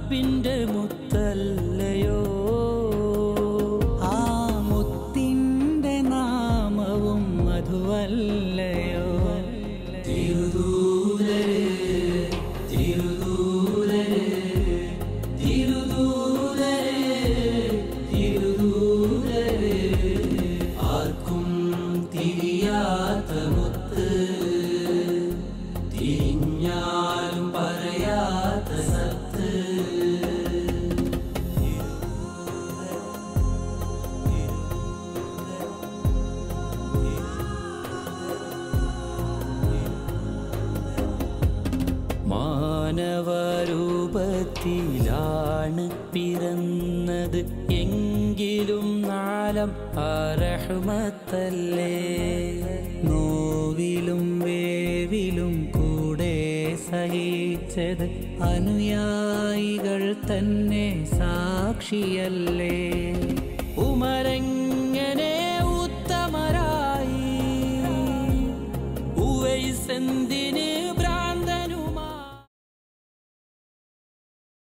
റബ്ബിന്റെ മുത്തല്ലയോ ആ മുത്തിന്റെ നാമവും മധുവല്ലയോ തിരുദൂതരേ തിരുദൂതരേ തിരുദൂതരേ തിരുദൂതരേ ആർക്കും തിരിയാത്ത മുത്ത് തിരിഞ്ഞാലും പറയാത്ത സത്ത് മാനവരൂപത്തിലാണ് പിറന്നത് എങ്കിലും നാലം റഹ്മത്തല്ലേ നോവിലും വേവിലും കൂടെ സഹിച്ചത് അനുയായികൾ തന്നെ സാക്ഷിയല്ലേ ഉമരെങ്ങനെ ഉത്തമരായി ഉവൈസെന്തിന്